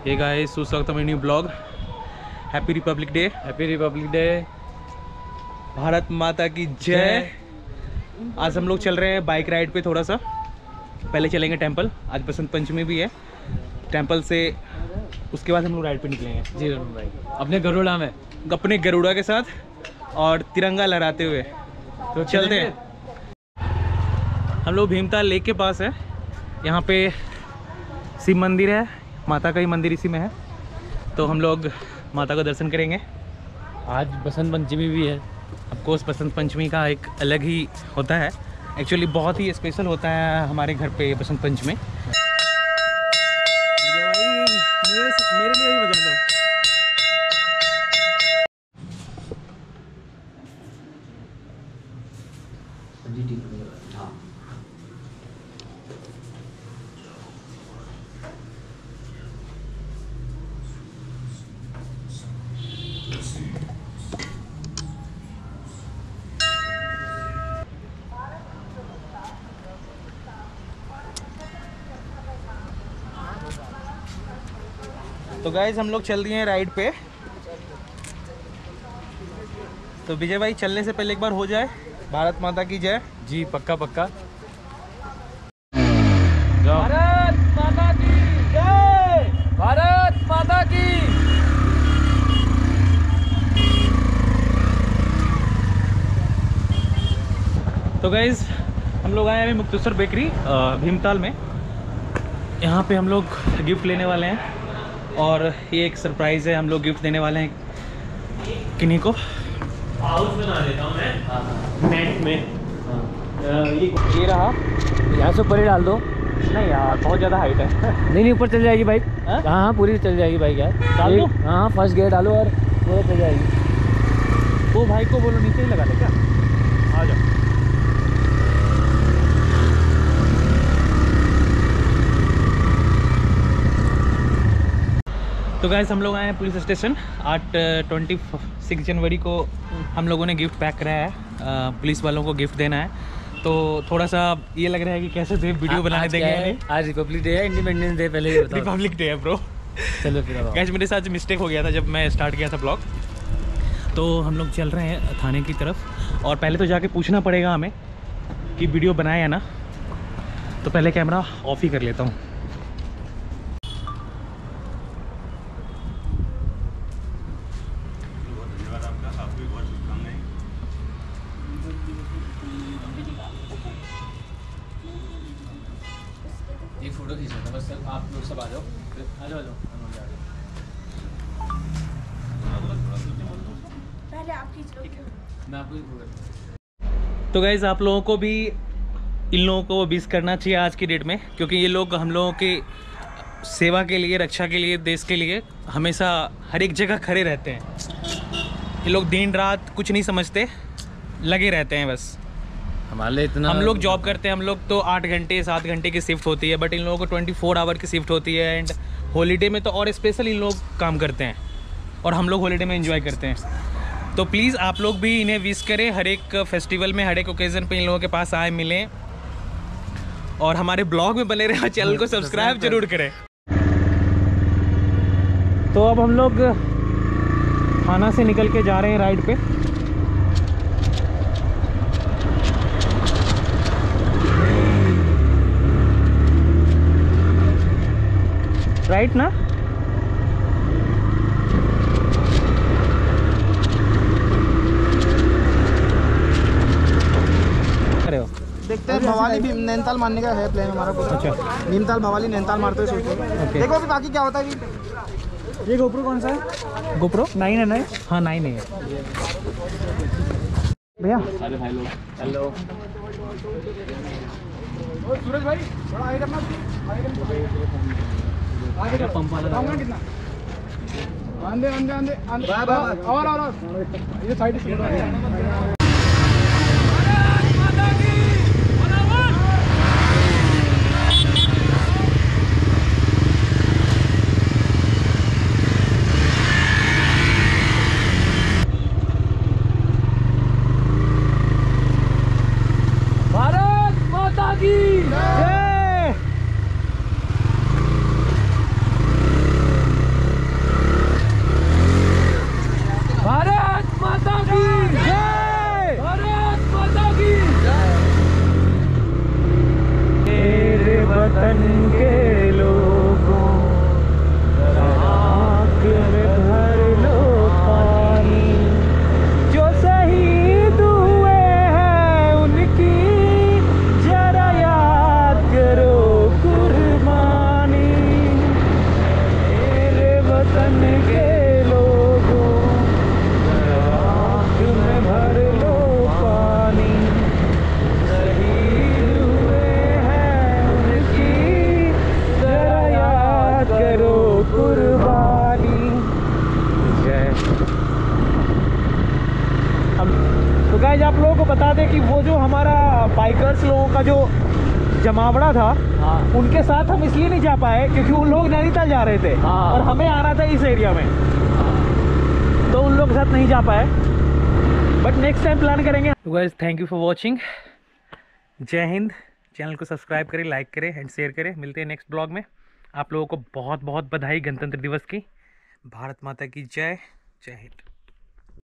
हे guys, सुस्वागतम new blog. Happy republic day. Happy republic day. Bharat Mata की जय। आज हम लोग चल रहे हैं बाइक राइड पे। थोड़ा सा पहले चलेंगे टेंपल, आज बसंत पंचमी भी है। टेंपल से उसके बाद हम लोग राइड पे निकलेंगे। जी भाई, अपने गरुड़ा में, अपने गरुड़ा के साथ और तिरंगा लहराते हुए। तो चलते हैं। हम लोग भीमताल लेक के पास है। यहाँ पे शिव मंदिर है, माता का ही मंदिर इसी में है। तो हम लोग माता का दर्शन करेंगे। आज बसंत पंचमी भी है। ऑफकोर्स बसंत पंचमी का एक अलग ही होता है। एक्चुअली बहुत ही स्पेशल होता है हमारे घर पे बसंत पंचमी। मेरे लिए ही बजा दो। तो गाइज हम लोग चल दिए हैं राइड पे। तो विजय भाई, चलने से पहले एक बार हो जाए भारत माता की जय। जी पक्का पक्का। भारत माता की जय। भारत माता की। तो गाइज हम लोग आए हैं मुक्तेश्वर बेकरी भीमताल में। यहाँ पे हम लोग गिफ्ट लेने वाले हैं और ये एक सरप्राइज़ है। हम लोग गिफ्ट देने वाले हैं किन्हीं को। पाउच बना देता हूँ मैं नेट में। ये रहा, यहाँ से ऊपर ही डाल दो। नहीं यार, बहुत ज़्यादा हाइट है। नहीं ऊपर चल जाएगी बाइक। हाँ पूरी चल जाएगी बाइक यार। डाल दो। हाँ फर्स्ट गियर डालो और पूरा चल जाएगी। वो भाई को बोलो नीचे ही लगा ले क्या। आ जाओ। तो गाइस हम लोग आए हैं पुलिस स्टेशन। 26 जनवरी को हम लोगों ने गिफ्ट पैक कराया है। पुलिस वालों को गिफ्ट देना है। तो थोड़ा सा ये लग रहा है कि कैसे दे वीडियो बनाने देंगे। आज रिपब्लिक डे है, इंडिपेंडेंस डे पहले ही बताओ। रिपब्लिक डे है ब्रो। चलो फिर गाइस मेरे साथ मिस्टेक हो गया था जब मैं स्टार्ट किया था ब्लॉग। तो हम लोग चल रहे हैं थाने की तरफ और पहले तो जाके पूछना पड़ेगा हमें कि वीडियो बनाए या ना। तो पहले कैमरा ऑफ ही कर लेता हूँ। एक फोटो खींचना बस, आप लोग सब आ जाओ। आ जाओ पहले आप खींच लो। मैं आपको। तो गाइज आप लोगों को भी इन लोगों को विश करना चाहिए आज की डेट में, क्योंकि ये लोग हम लोगों की सेवा के लिए, रक्षा के लिए, देश के लिए हमेशा हर एक जगह खड़े रहते हैं। ये लोग दिन रात कुछ नहीं समझते, लगे रहते हैं बस। हमारे लिए इतना, हम लोग जॉब करते हैं, हम लोग तो 8 घंटे 7 घंटे की शिफ्ट होती है, बट इन लोगों को 24 आवर की शिफ्ट होती है। एंड हॉलीडे में तो और स्पेशल इन लोग काम करते हैं और हम लोग हॉलीडे में एंजॉय करते हैं। तो प्लीज़ आप लोग भी इन्हें विश करें। हर एक फेस्टिवल में, हर एक ओकेज़न पे इन लोगों के पास आए, मिलें और हमारे ब्लॉग में बने रहे। चैनल को सब्सक्राइब जरूर करें। तो अब हम लोग थाना से निकल के जा रहे हैं राइड पे। राइट ना। अरे हो देखते हैं। भवाली नैनीताल मारने का है प्लान हमारा पूरा। अच्छा, भीमताल भवाली नैनीताल मारते हुए सोच रहे हैं। देखो अभी बाकी क्या होता है। अभी ये गोप्रो कौन सा है? गोप्रो 9 है। 9 हाँ 9 है भैया। अरे भाई लोग हेलो। सूरज भाई थोड़ा आगे करना। आगे पंप वाला कितना आंदे आंदे आंदे और ये साइड से। तो गाइस आप लोगों को बता दें कि वो जो हमारा बाइकर्स लोगों का जो जमावड़ा था, हाँ उनके साथ हम इसलिए नहीं जा पाए क्योंकि उन लोग नैनीताल जा रहे थे हाँ। और हमें आना था इस एरिया में, तो उन लोग के साथ नहीं जा पाए, बट नेक्स्ट टाइम प्लान करेंगे। तो guys thank you for watching, जय हिंद। चैनल को सब्सक्राइब करें, लाइक करें एंड शेयर करें। मिलते हैं नेक्स्ट ब्लॉग में। आप लोगों को बहुत बहुत बधाई गणतंत्र दिवस की। भारत माता की जय। जय हिंद।